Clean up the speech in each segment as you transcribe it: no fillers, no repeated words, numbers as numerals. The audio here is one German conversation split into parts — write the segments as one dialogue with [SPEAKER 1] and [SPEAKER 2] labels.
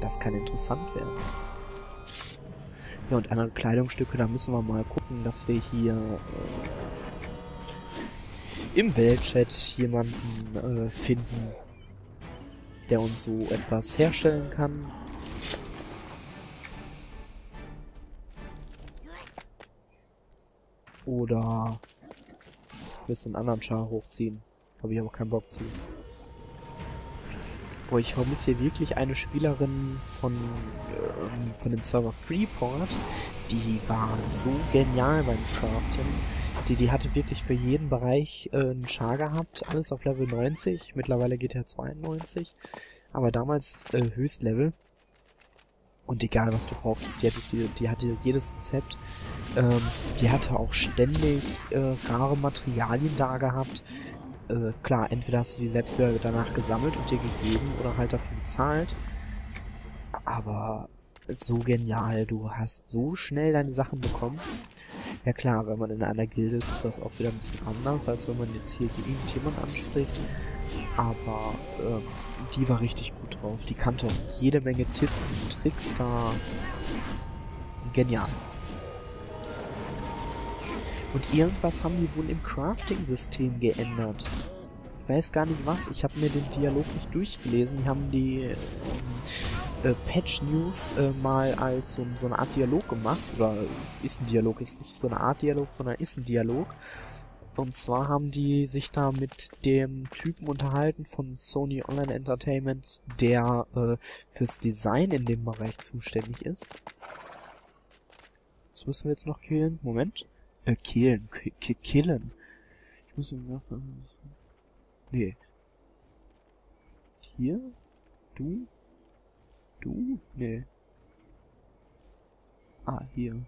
[SPEAKER 1] das kann interessant werden. Ja, und andere Kleidungsstücke, da müssen wir mal gucken, dass wir hier im Weltchat jemanden finden, der uns so etwas herstellen kann. Oder wir müssen einen anderen Char hochziehen. Habe ich aber keinen Bock zu. Boah, ich vermisse hier wirklich eine Spielerin von dem Server Freeport. Die war so genial beim Craften. Die hatte wirklich für jeden Bereich einen Char gehabt. Alles auf Level 90. Mittlerweile geht er 92. Aber damals Höchstlevel. Und egal was du brauchtest, die hatte jedes Rezept. Die hatte auch ständig rare Materialien da gehabt. Klar, entweder hast du die selbst wieder danach gesammelt und dir gegeben oder halt dafür bezahlt. Aber so genial, du hast so schnell deine Sachen bekommen. Ja klar, wenn man in einer Gilde ist, ist das auch wieder ein bisschen anders, als wenn man jetzt hier irgendjemand anspricht. Aber die war richtig gut drauf. Die kannte auch jede Menge Tipps und Tricks da. Genial. Und irgendwas haben die wohl im Crafting-System geändert. Ich weiß gar nicht was. Ich habe mir den Dialog nicht durchgelesen. Die haben die Patch-News mal als so eine Art Dialog gemacht. Oder ist ein Dialog. Ist nicht so eine Art Dialog, sondern ist ein Dialog. Und zwar haben die sich da mit dem Typen unterhalten von Sony Online Entertainment, der fürs Design in dem Bereich zuständig ist. Was müssen wir jetzt noch killen? Moment. Killen. Killen. Ich muss mir... Nee. Hier? Du? Du? Nee. Ah, hier.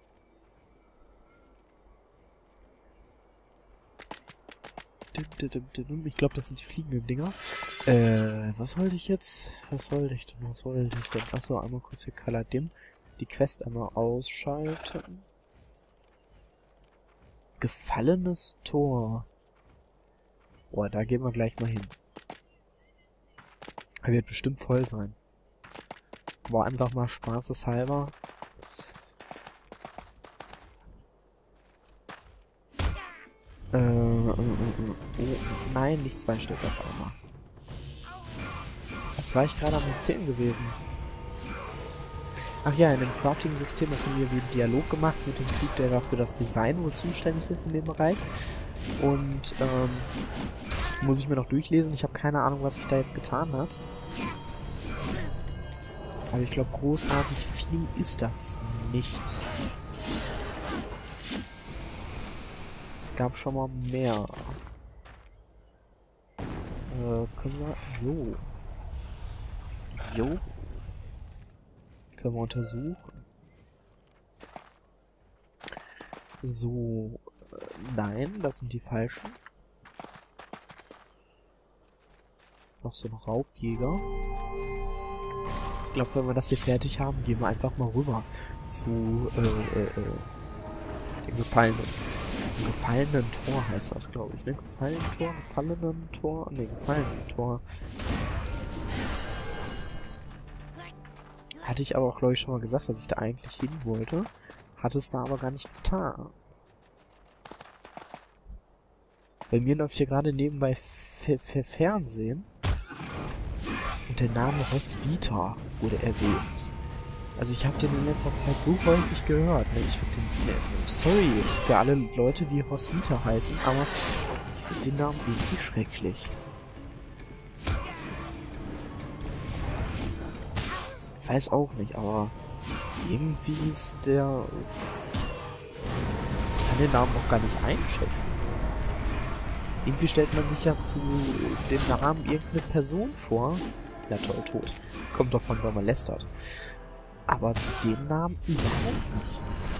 [SPEAKER 1] Ich glaube, das sind die fliegenden Dinger. Was wollte ich jetzt? Was wollte ich denn? Achso, einmal kurz hier Color Dim. Die Quest einmal ausschalten. Gefallenes Tor. Boah, da gehen wir gleich mal hin. Er wird bestimmt voll sein. Aber einfach mal spaßeshalber. Oh, nein, nicht 2 Stück auf einmal. Was war ich gerade am Erzählen gewesen? Ach ja, in dem Crafting-System, das haben wir wie einen Dialog gemacht mit dem Typ, der dafür das Design wohl zuständig ist in dem Bereich. Und, muss ich mir noch durchlesen. Ich habe keine Ahnung, was sich da jetzt getan hat. Aber ich glaube, großartig viel ist das nicht. Gab schon mal mehr. Können wir... Jo. Können wir untersuchen. So. Nein, das sind die falschen. Noch so ein Raubjäger. Ich glaube, wenn wir das hier fertig haben, gehen wir einfach mal rüber zu dem gefallenen Tor heißt das, glaube ich, ne? Gefallenen Tor? Ne, gefallenen Tor. Hatte ich aber auch, glaube ich, schon mal gesagt, dass ich da eigentlich hin wollte. Hatte es da aber gar nicht getan. Bei mir läuft hier gerade nebenbei Fernsehen. Und der Name Roswitha wurde erwähnt. Also ich habe den in letzter Zeit so häufig gehört. Ne? Ich finde den... sorry für alle Leute, die Roswitha heißen, aber ich finde den Namen irgendwie schrecklich. Ich weiß auch nicht, aber irgendwie ist der... Ich kann den Namen auch gar nicht einschätzen. Irgendwie stellt man sich ja zu dem Namen irgendeine Person vor. Ja toll, tot. Das kommt davon, wenn man lästert. Aber zu dem Namen überhaupt nicht.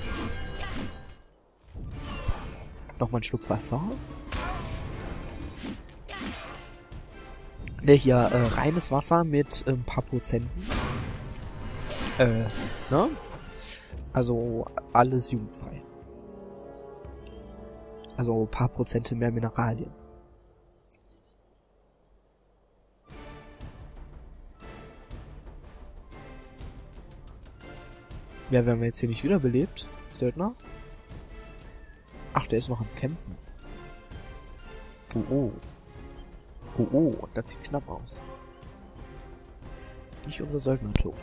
[SPEAKER 1] Nochmal einen Schluck Wasser. Ne, hier reines Wasser mit ein paar Prozenten. Ne? Also alles jugendfrei. Also ein paar Prozente mehr Mineralien. Ja, werden wir jetzt hier nicht wiederbelebt, Söldner? Ach, der ist noch am Kämpfen. Oh, oh. Oh, oh, das sieht knapp aus. Nicht unser Söldner tot.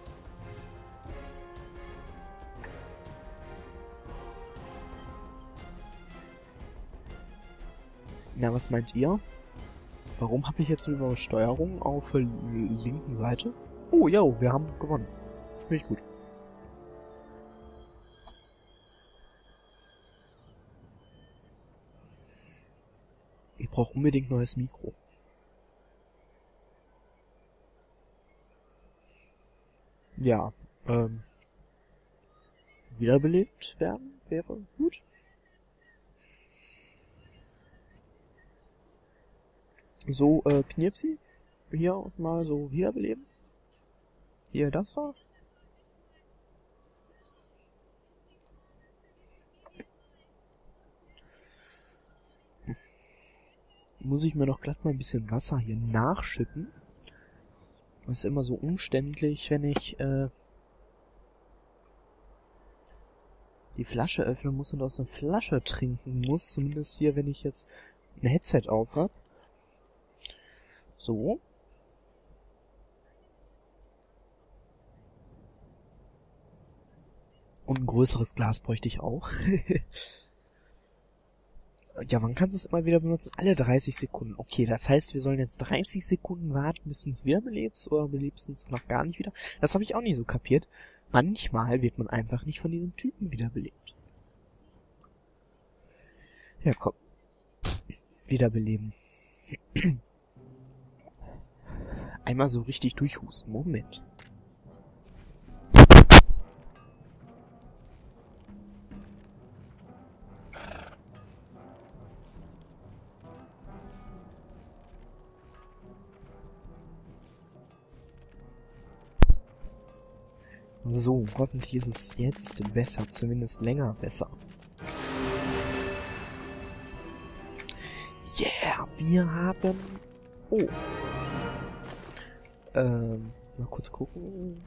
[SPEAKER 1] Na, was meint ihr? Warum habe ich jetzt eine Übersteuerung auf der linken Seite? Oh, ja, wir haben gewonnen. Finde ich gut. Ich brauche unbedingt neues Mikro. Ja, wiederbelebt werden wäre gut. So, Knirpsi, hier mal so wiederbeleben. Hier, das da. Muss ich mir noch glatt mal ein bisschen Wasser hier nachschütten. Das ist immer so umständlich, wenn ich die Flasche öffnen muss und aus der Flasche trinken muss. Zumindest hier, wenn ich jetzt ein Headset auf habe. So. Und ein größeres Glas bräuchte ich auch. Ja, wann kannst du es immer wieder benutzen? Alle 30 Sekunden. Okay, das heißt, wir sollen jetzt 30 Sekunden warten, bis du uns wieder belebst, oder belebst du uns noch gar nicht wieder? Das habe ich auch nicht so kapiert. Manchmal wird man einfach nicht von diesem Typen wiederbelebt. Ja, komm. Wiederbeleben. Einmal so richtig durchhusten. Moment. So, hoffentlich ist es jetzt besser, zumindest länger besser. Yeah, wir haben... Oh. Mal kurz gucken.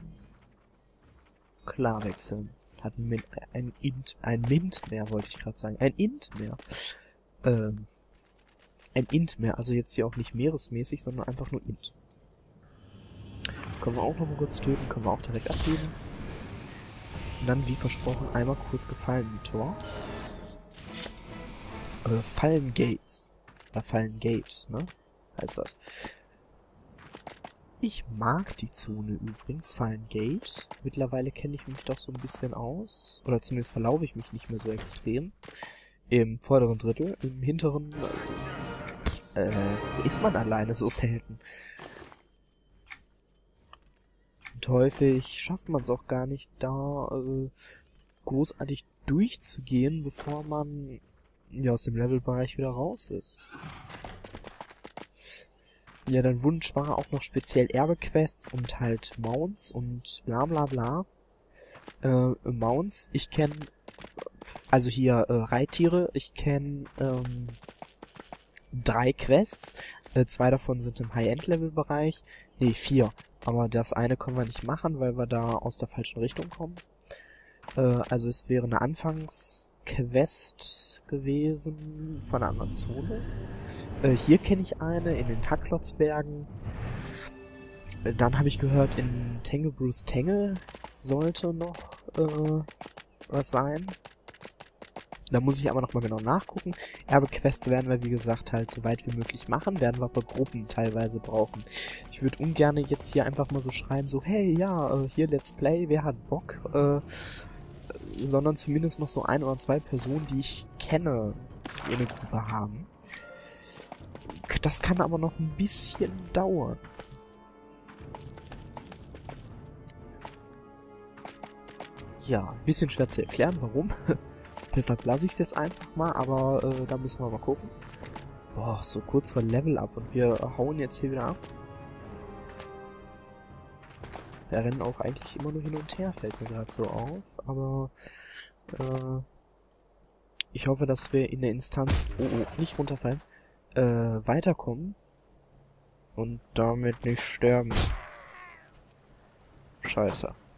[SPEAKER 1] Klar wechseln. Hat ein Mint mehr, wollte ich gerade sagen. Ein Int mehr. Ein Int mehr, also jetzt hier auch nicht meeresmäßig, sondern einfach nur Int. Können wir auch noch mal kurz töten, können wir auch direkt abgeben. Und dann, wie versprochen, einmal kurz Gefallen-Tor. Fallen-Gates. Oder Fallen-Gate, ne? Heißt das. Ich mag die Zone übrigens, Fallen-Gate. Mittlerweile kenne ich mich doch so ein bisschen aus. Oder zumindest verlaufe ich mich nicht mehr so extrem. Im vorderen Drittel. Im hinteren ist man alleine so selten. Und häufig schafft man es auch gar nicht, da großartig durchzugehen, bevor man ja aus dem Levelbereich wieder raus ist. Ja, dein Wunsch war auch noch speziell Erbe-Quests und halt Mounts und bla bla bla. Mounts, ich kenne, also hier Reittiere, ich kenne 3 Quests, 2 davon sind im High-End-Level-Bereich, nee, 4. Aber das eine können wir nicht machen, weil wir da aus der falschen Richtung kommen. Also es wäre eine Anfangsquest gewesen von einer anderen Zone. Hier kenne ich eine, in den Hacklotzbergen. Dann habe ich gehört, in Tanglebruce Tangle sollte noch was sein. Da muss ich aber nochmal genau nachgucken. Erbe-Quests werden wir, wie gesagt, halt so weit wie möglich machen. Werden wir aber Gruppen teilweise brauchen. Ich würde ungern jetzt hier einfach mal so schreiben, so, hey, ja, hier Let's Play, wer hat Bock? Sondern zumindest noch so 1 oder 2 Personen, die ich kenne, die eine Gruppe haben. Das kann aber noch ein bisschen dauern. Ja, ein bisschen schwer zu erklären, warum. Deshalb lasse ich es jetzt einfach mal, aber da müssen wir mal gucken. Boah, so kurz vor Level Up und wir hauen jetzt hier wieder ab. Wir rennen auch eigentlich immer nur hin und her, fällt mir gerade so auf, aber ich hoffe, dass wir in der Instanz, nicht runterfallen, weiterkommen und damit nicht sterben. Scheiße.